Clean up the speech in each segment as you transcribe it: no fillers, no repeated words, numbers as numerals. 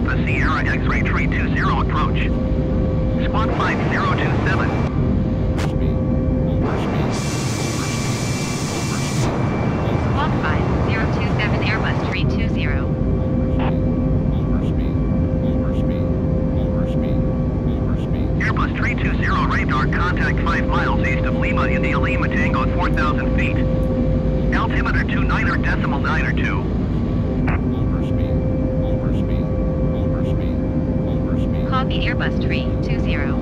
Alpha Sierra X-ray 320 approach. Squawk 5027. Squawk 5027 Airbus 320. Airbus 320 radar contact 5 miles east of Lima, India Lima Tango at 4,000 feet. Altimeter 29.92. Copy Airbus 320.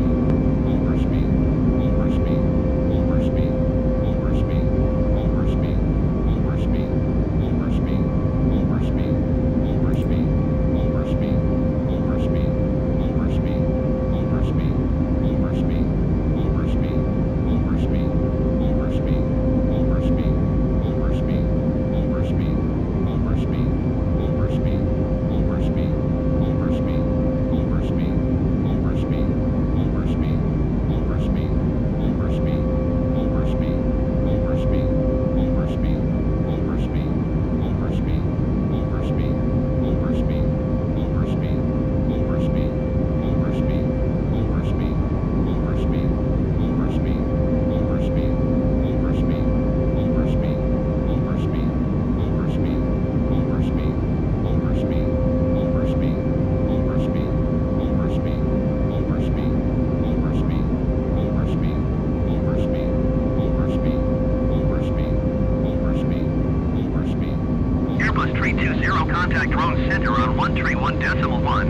Contact drone center on 131.1.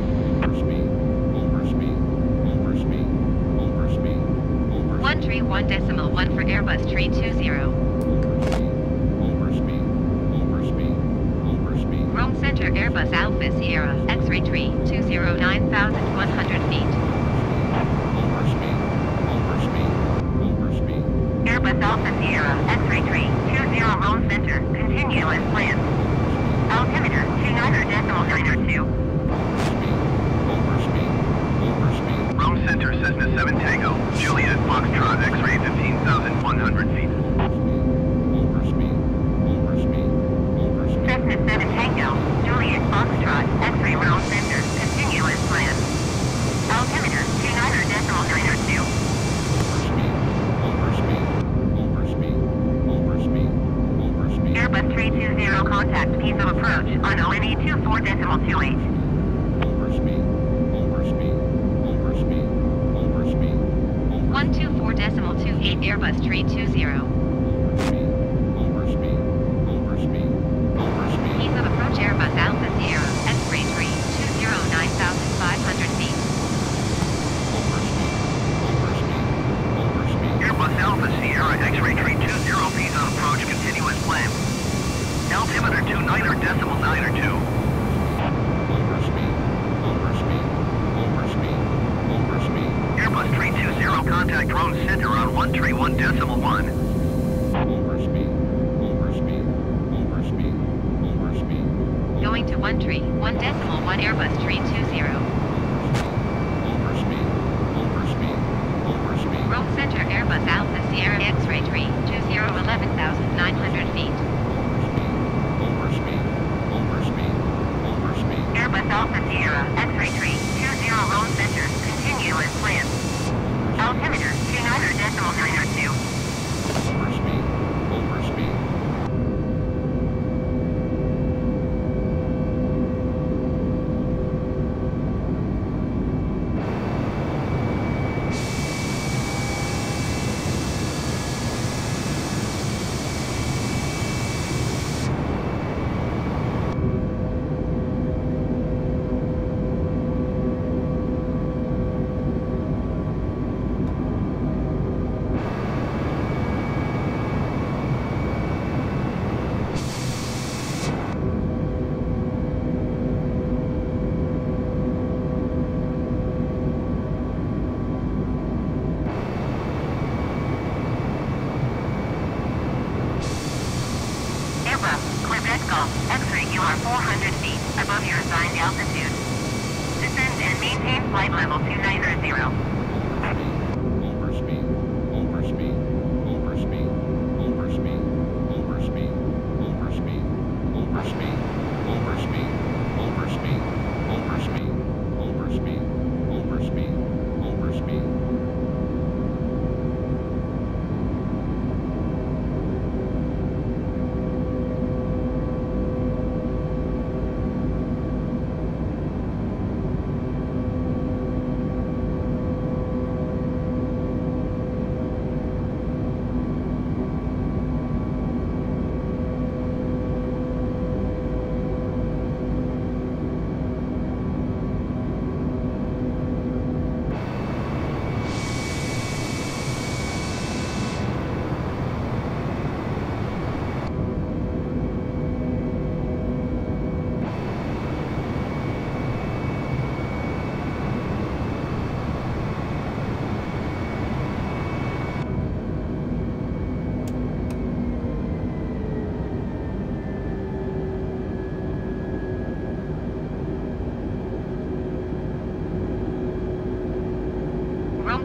131.1 for Airbus 320. Rome Center Airbus Alpha Sierra X-ray 320 9,100 feet. Airbus Alpha Sierra X-ray 320 Rome Center, continue as planned. Altimeter 29.92. Rome Center Cessna 7 Tango, Juliet Foxtrot X-ray 15,100 feet. Cessna 7 Tango, Juliet Foxtrot X-ray Rome Center, continue as planned. Altimeter 29.92. Airbus 320 contact piece of approach on ONE 24.28. 124.28 Airbus 320. Piece of approach Airbus Alpha Sierra X-ray 320 9,500 feet. Airbus Alpha Sierra X-ray 320 piece of approach, continue as planned. Altimeter 29.92. Airbus 320 contact drone center on 131.1. Going to 131.1 Airbus 320. Rome Center Airbus Alpha Sierra X-ray 320 11,900 feet. Airbus Alpha Sierra X-ray 320 Rome Center, continue as planned. Altimeter 29.92. X-ray, you are 400 feet above your assigned altitude. Descend and maintain flight level 290.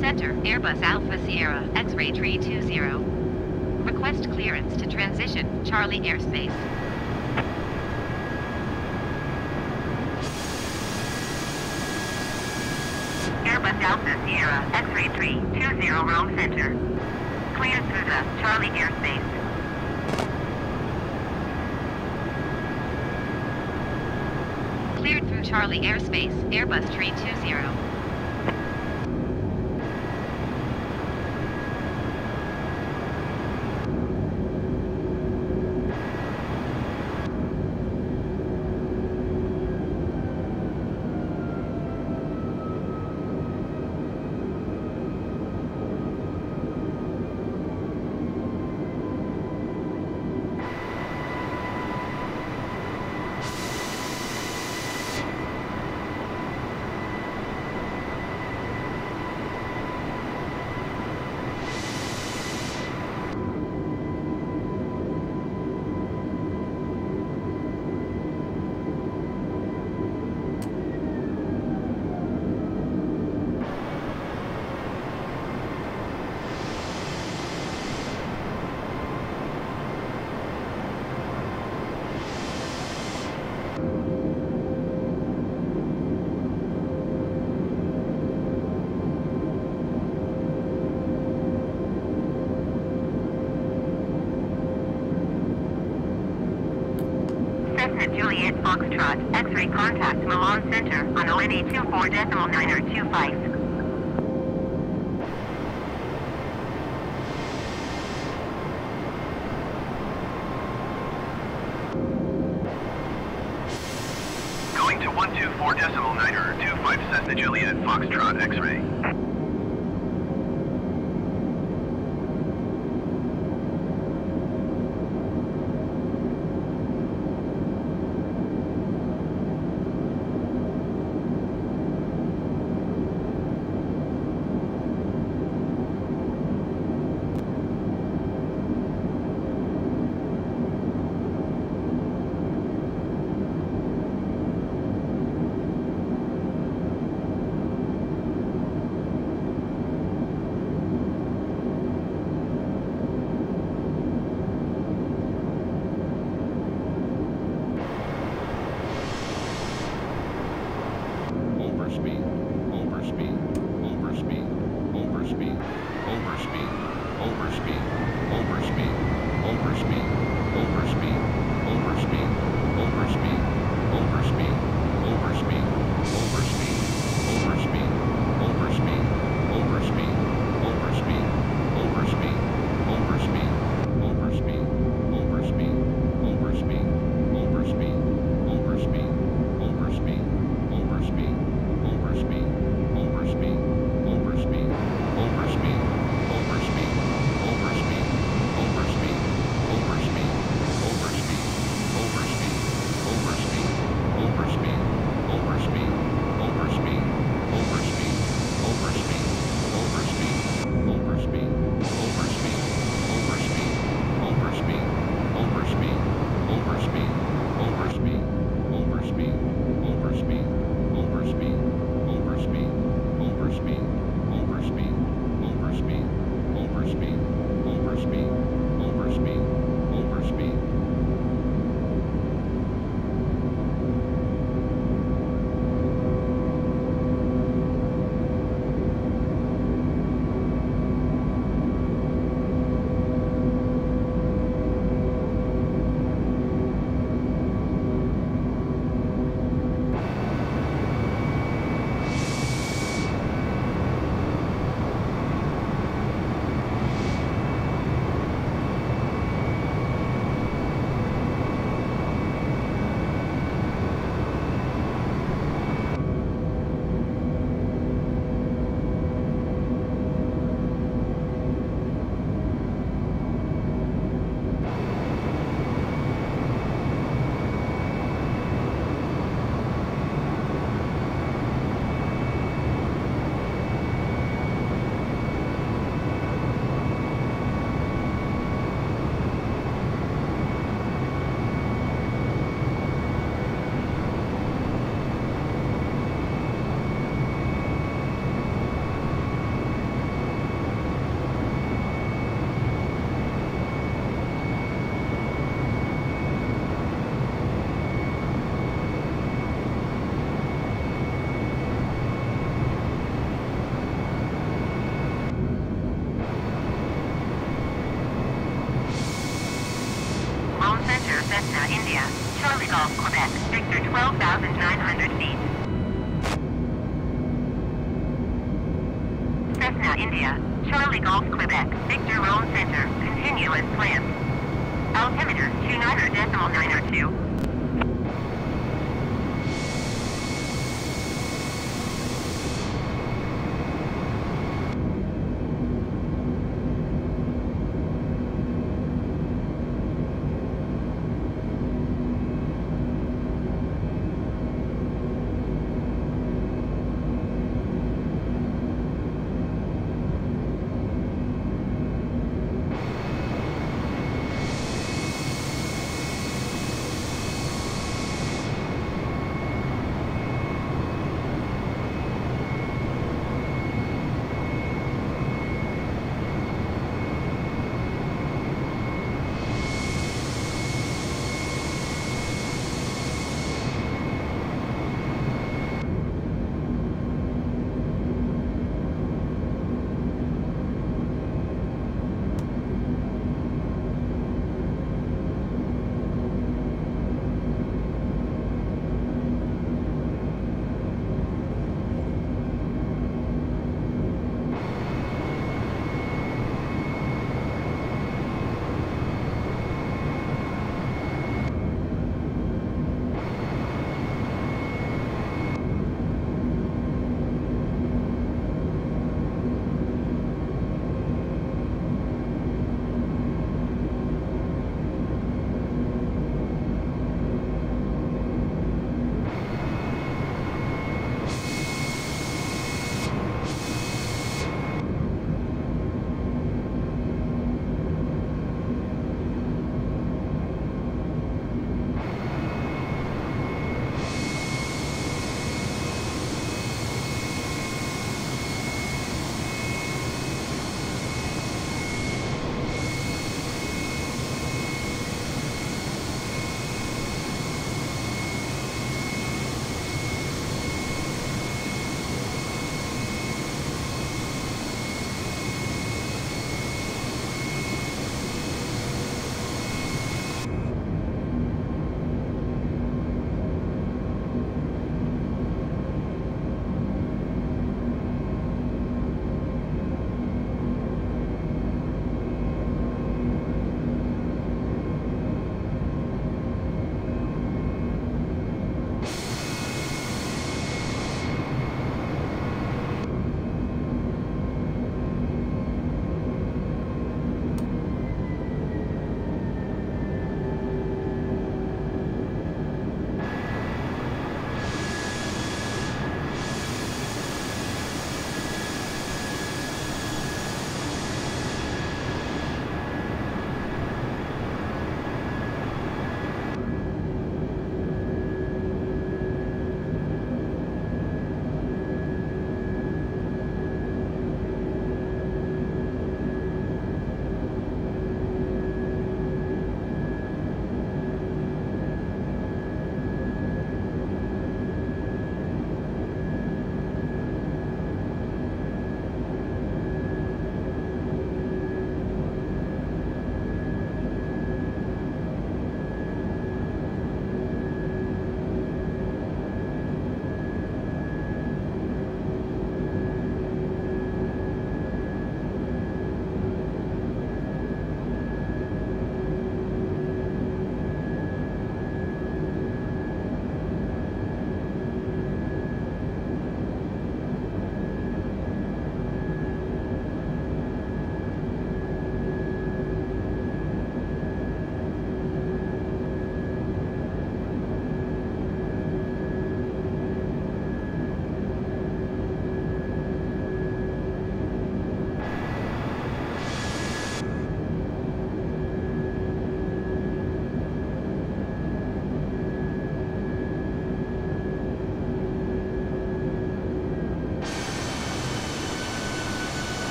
Center, Airbus Alpha Sierra, X-ray 320. Request clearance to transition, Charlie airspace. Airbus Alpha Sierra, X-ray 320, Rome Center. Cleared through the Charlie airspace. Cleared through Charlie airspace, Airbus 320. Juliet Foxtrot, X-ray contact Milan Center on ONA 24.925. Going to 124.925 Cessna Juliet Foxtrot X-ray. Overspeed. India, Charlie Golf, Quebec, Victor 12,900 feet. Cessna, India, Charlie Golf, Quebec, Victor Rome Center, continue as planned. Altimeter 29.902.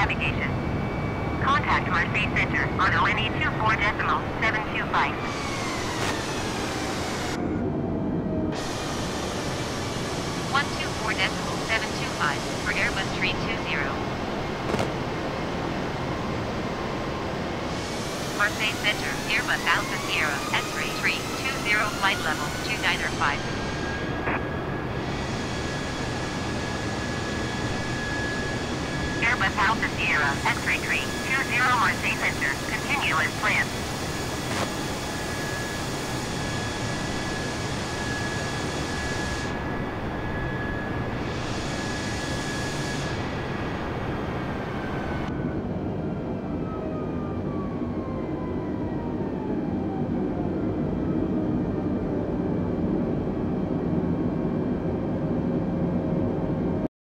navigation. Contact Marseille Center on ONE 24.725. 124.725 for Airbus 320. Marseille Center, Airbus Alpha Sierra, X-ray 320, flight level 2905. Airbus Alpha Sierra, X-ray 320, Marseille Center, continue as planned.